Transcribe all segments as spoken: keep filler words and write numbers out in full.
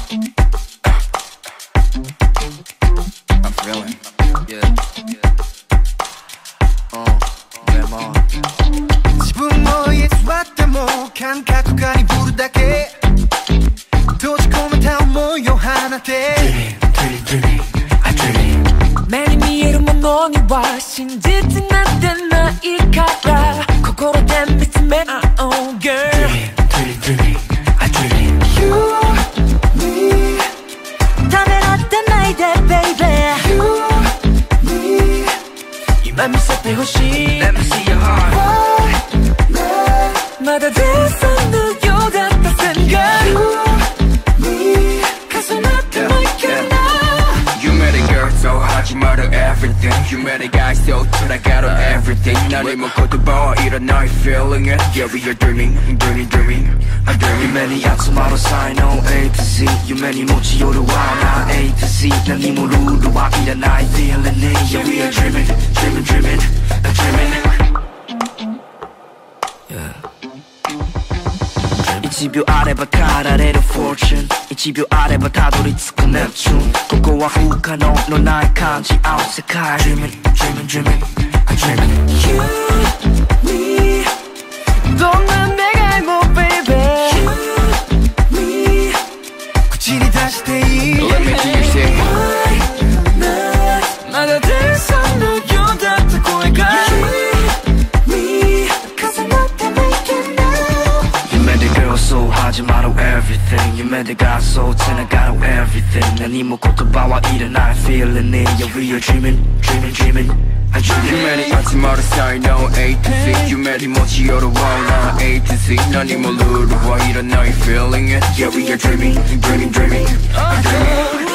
I'm feeling, yeah, uh, 내 맘. 自分の家座っても感覚化に振るだけ閉じ込めた想いを放て Dreaming, dreaming, I'm dreaming 目に見えるものには真実なんてないから心で見つめ合おう girl Dreaming, dreaming, I'm dreaming You, me ためらってないで baby You, me 今見せてほしい Let me see your heart. Why not? まだ出そうのようだった線が You, me 重なってもいけない You met a girl, so 하지 말아 everything. You met a guy, so 돌아가려 everything. 나님은 거듭봐 이런 너의 feeling it. Yeah, we are dreaming, dreaming, dreaming. I'm dreaming. many 아침마로 sign on A to Z You many 모치 요르와 나 A to Z 난 네 모르르와 이런 나의 feeling it Yeah, we are dreaming, dreaming, dreaming, I'm dreaming 이 집요 아래 바깥 아래로 fortune 이 집요 아래 바다 돌이つく Neptune ここは不可能のない感じ合う世界 Dreaming, dreaming, dreaming, I'm dreaming You, me どんな願いも baby You, me 口に出していい Let me hear you say. Why not まだ出そうのようだった声が You, me 重なってもいけない You made the girl so 하지 말아 everything You made the guy so 지나가려 everything 난 이모言葉はいらない feeling it Yeah, we are dreaming, dreaming, dreaming I'm You dreaming met it 하지 말아 sign on A to Z. You met it 뭐지 요르와 나 A to Z. 난 이모 루루와 이런 너의 feeling it. Yeah, we are dreaming, dreaming, dreaming. I'm dreaming.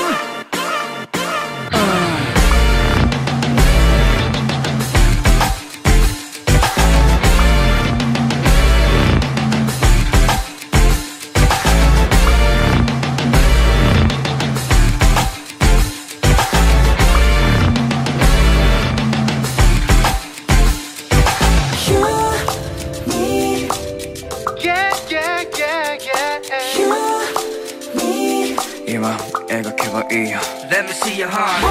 Yeah, yeah, yeah, yeah You, me 이마 애각해봐 이. Let me see your heart.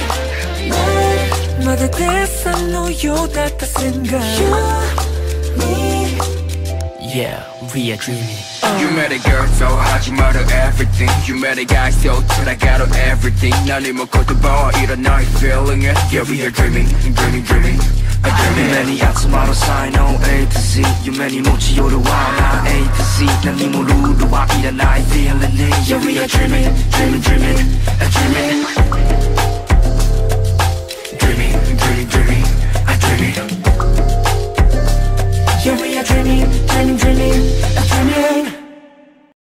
Why not まだ出そうのようだった線が You, me Yeah, we are dreaming You met a girl, so 하지 말아 everything. You met a guy, so 돌아가려 everything. 난 이모 거듭봐 이런 너의 feeling it. Yeah, we are dreaming, dreaming, dreaming. I'm dreaming. many 아침마로 sign on A to Z You many 모치 요르와 나 A to Z 난 네 모르르와 이런 나의 feeling it Yeah, we are dreaming, dreaming, dreaming, I'm dreaming Dreaming, dreaming, dreaming. I'm dreaming Yeah, we are dreaming, dreaming, dreaming, I'm dreaming